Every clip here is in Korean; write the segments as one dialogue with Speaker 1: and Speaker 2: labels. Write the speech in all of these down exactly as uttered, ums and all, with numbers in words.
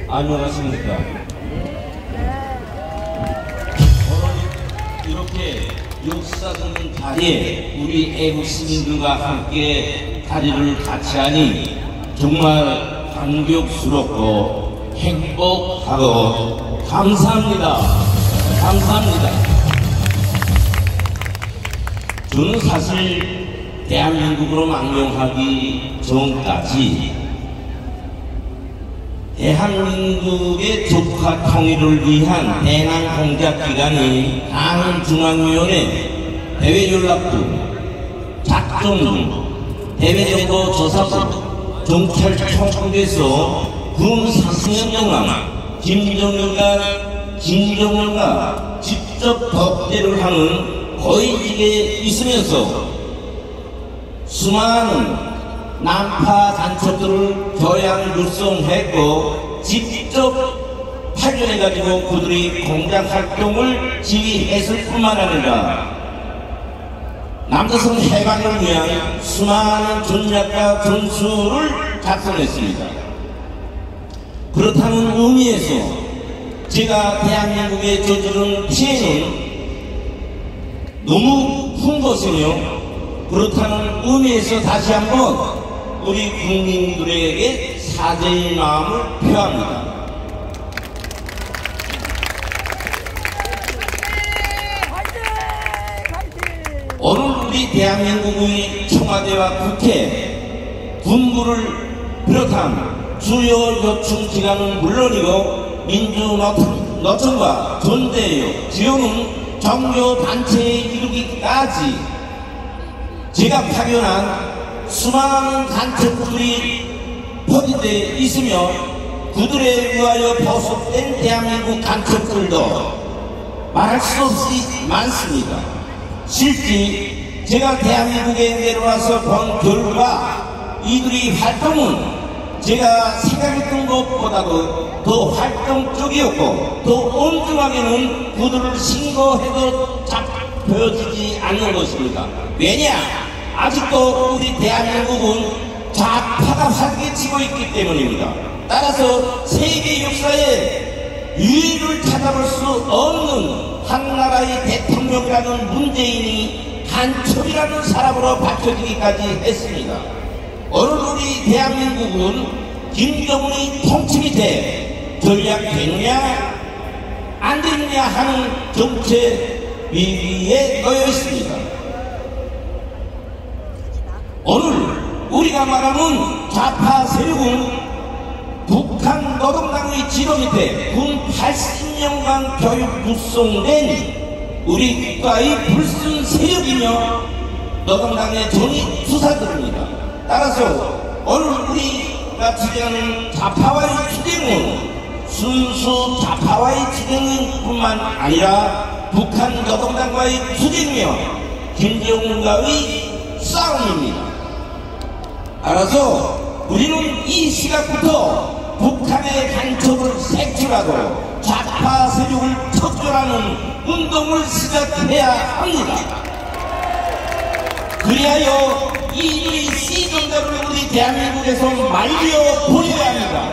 Speaker 1: 안녕하십니까. 오늘 이렇게 역사적인 자리에 우리 애국 시민들과 함께 자리를 같이 하니 정말 감격스럽고 행복하고 감사합니다. 감사합니다. 저는 사실 대한민국으로 망명하기 전까지 대한민국의 조카 통일을 위한 대남 공작기관인 한중앙위원회 대외연락부, 작전부, 대외정보조사부, 경찰청에서 군 삼십 년 동안 김정일과 김정은과 직접 법대를 하는 고위직에 있으면서 수많은 난파 간첩들을 교양 육성했고 직접 파견해가지고 그들이 공작 활동을 지휘했을 뿐만 아니라 남조선 해방을 위한 수많은 전략과 전술을 작성했습니다. 그렇다는 의미에서 제가 대한민국에 저지른 피해는 너무 큰 것이며, 그렇다는 의미에서 다시 한번 우리 국민들에게 사죄의 마음을 표합니다. 오늘 우리 대한민국의 청와대와 국회, 군부를 비롯한 주요 요청 기관은 물론이고 민주노총과 전대요, 지원은 종교단체에 이르기까지 제가 파견한 수많은 간첩들이 포진되어 있으며 그들에 의하여 보석된 대한민국 간첩들도 말할 수 없이 많습니다. 실제 제가 대한민국에 내려와서 본 결과 이들의 활동은 제가 생각했던 것보다도 더 활동적이었고 더 엄중하게는 그들을 신고해도 잡혀지지 않는 것입니다. 왜냐? 아직도 우리 대한민국은 좌파가 활개치고 있기 때문입니다. 따라서 세계 역사에 유일을 찾아볼 수 없는 한 나라의 대통령이라는 문재인이 간첩이라는 사람으로 밝혀지기까지 했습니다. 오늘 우리 대한민국은 김정은의 통치 밑에 전략되느냐 안 되느냐 하는 정체 위기에 놓여 있습니다. 오늘 우리가 말하는 좌파 세력은 북한 노동당의 지도 밑에 군 팔십 년간 교육 육성된 우리 국가의 불순 세력이며 노동당의 전위 투사들입니다. 따라서 오늘 우리가 주장하는 좌파와의 투쟁은 순수 좌파와의 투쟁인 뿐만 아니라 북한 노동당과의 투쟁이며 김정은과의 싸움입니다. 따라서 우리는 이 시각부터 북한의 간첩을 색출하고 좌파 세력을 척결하는 운동을 시작해야 합니다. 그리하여 이들의 시종자를 우리 대한민국에서 말려버려야 합니다.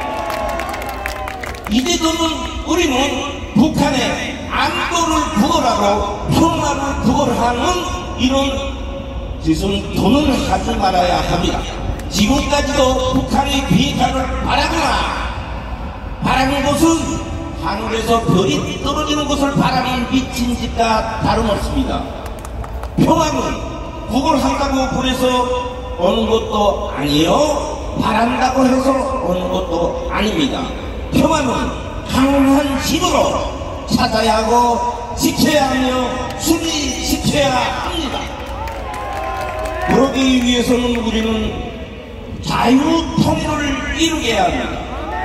Speaker 1: 이제는 우리는 북한의 안보를 부걸하고 평화를 부걸하는 이런 짓은 돈을 하지 말아야 합니다. 지금까지도 북한의 비핵화를 바라거나 바라는 것은 하늘에서 별이 떨어지는 것을 바라는 미친 짓과 다름없습니다. 평화는 구걸한다고 그래서 오는 것도 아니요, 바란다고 해서 오는 것도 아닙니다. 평화는 강한 힘으로 찾아야 하고 지켜야 하며 수리시켜야 합니다. 그러기 위해서는 우리는 자유통일을 이루게 해야 합니다.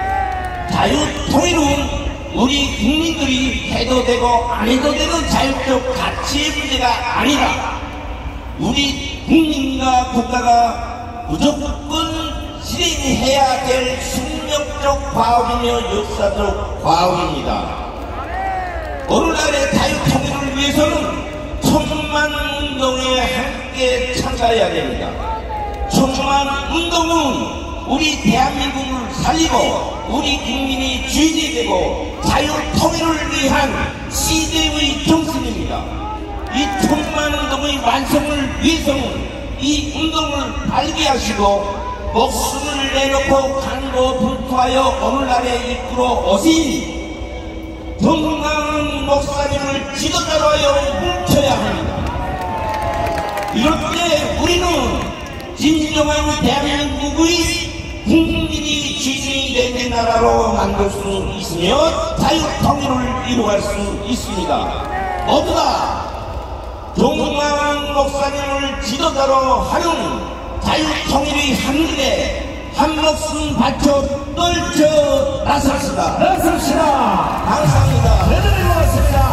Speaker 1: 자유통일은 우리 국민들이 해도 되고 안 해도 되는 자율적 가치의 문제가 아니라 우리 국민과 국가가 무조건 실행해야 될 숙명적 과업이며 역사적 과업입니다. 오늘날의 자유통일을 위해서는 천만 운동에 함께 참가해야 됩니다. 천만 운동은 우리 대한민국을 살리고 우리 국민이 주인이 되고 자유통일을 위한 시대의 정신입니다. 이 천만 운동의 완성을 위해서는 이 운동을 발기하시고 목숨을 내놓고 간고불투하여 오늘날에 이끌어 오신 정강은 목사님을 지도자로 하여 뭉쳐야 합니다. 이럴 때 우리는 진정한 대한민국의 국민이 주인이 되는 나라로 만들 수 있으며 자유통일을 이루어갈 수 있습니다. 모두가 정강한 목사님을 지도자로 하는 자유통일의 한길에 한 목숨 바쳐 떨쳐 나섭시다.
Speaker 2: 나섭시다.
Speaker 1: 감사합니다.
Speaker 2: 대단히 고맙습니다.